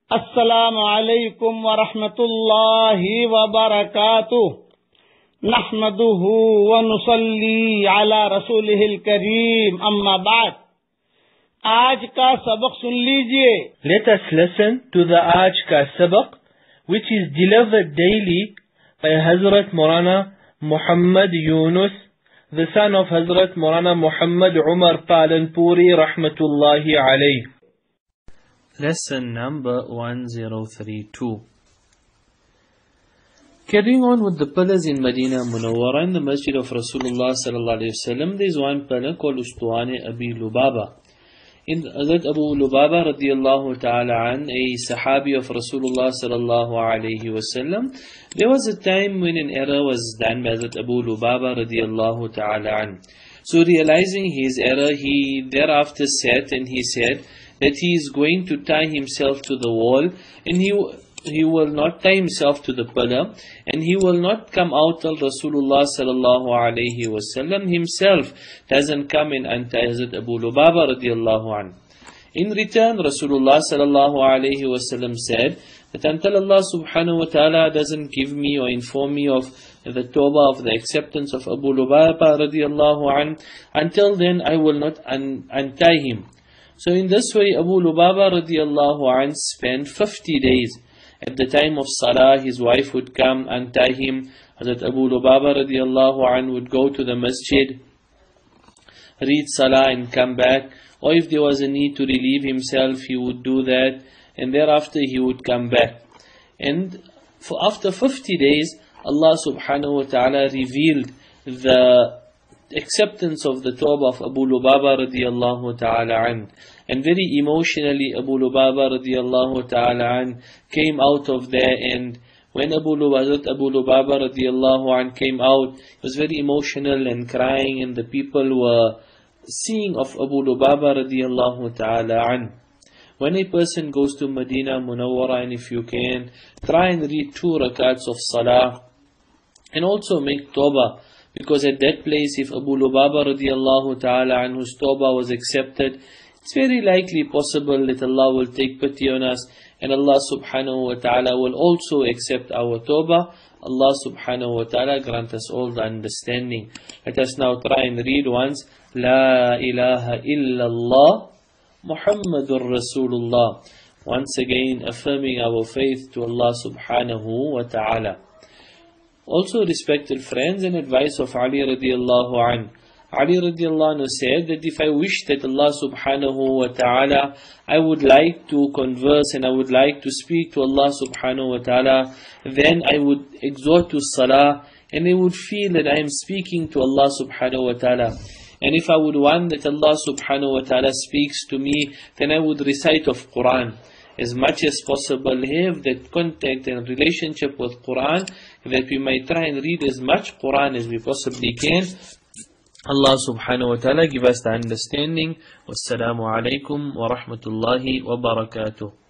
अस्सलामु अलैकुम व रहमतुल्लाहि व बरकातुह। नहमदुहु व नुसल्ली अला रसूलिहिल करीम, अम्मा बाद। आज का सबक सुन लीजिए। Let us listen to the Aaj ka sabaq, which is delivered daily by Hazrat Maulana Muhammad Yunus, the son of Hazrat Maulana Muhammad Umar Palanpuri rahmatullahi alayh. Lesson number 1032. Carrying on with the pillars in Medina Munawwara in the Masjid of Rasulullah sallallahu alayhi wasallam, there is one pillar called Ustuwane Abi Lubaba. In Hazrat Abu Lubaba radiyallahu ta'ala an, a sahabi of Rasulullah sallallahu alayhi wasallam, there was a time when an error was done by Hazrat Abu Lubaba radiyallahu ta'ala an. So realizing his error, he thereafter sat and he said that he is going to tie himself to the wall, and he will not tie himself to the pillar, and he will not come out till Rasulullah sallallahu alayhi wasallam himself doesn't come and untie Hazrat Abu Lubaba radiallahu an. In return, Rasulullah sallallahu alayhi wasallam said that until Allah subhanahu wa ta'ala doesn't give me or inform me of the tawbah, of the acceptance of Abu Lubaba radiallahu an, until then I will not untie him. So in this way, Abu Lubaba radiallahu an spent 50 days. At the time of Salah, his wife would come, untie him. Hazrat Abu Lubaba radiallahu an would go to the masjid, read Salah and come back. Or if there was a need to relieve himself, he would do that. And thereafter he would come back. And after 50 days, Allah subhanahu wa ta'ala revealed the acceptance of the tawbah of Abu Lubaba radiallahu ta'ala an. And very emotionally, Abu Lubaba radiallahu ta'ala an came out of there. And when Abu Lubaba radiallahu an came out, he was very emotional and crying, and the people were seeing of Abu Lubaba radiallahu ta'ala an. When a person goes to Medina Munawwara, and if you can, try and read 2 rakats of salah, and also make tawbah. Because at that place, if Abu Lubaba radiallahu ta'ala anhu's tawbah was accepted, it's very likely possible that Allah will take pity on us, and Allah subhanahu wa ta'ala will also accept our tawbah. Allah subhanahu wa ta'ala grant us all the understanding. Let us now try and read once. La ilaha illallah Muhammadur Rasulullah. Once again affirming our faith to Allah subhanahu wa ta'ala. Also, respected friends, and advice of Ali radiallahu an. Ali radiallahu anhu said that if I wish that Allah subhanahu wa ta'ala, I would like to converse and I would like to speak to Allah subhanahu wa ta'ala, then I would exhort to salah, and I would feel that I am speaking to Allah subhanahu wa ta'ala. And if I would want that Allah subhanahu wa ta'ala speaks to me, then I would recite of Quran. As much as possible, have that contact and relationship with Quran, that we might try and read as much Quran as we possibly can. Allah subhanahu wa ta'ala give us the understanding. Wassalamu alaikum wa rahmatullahi wa barakatuh.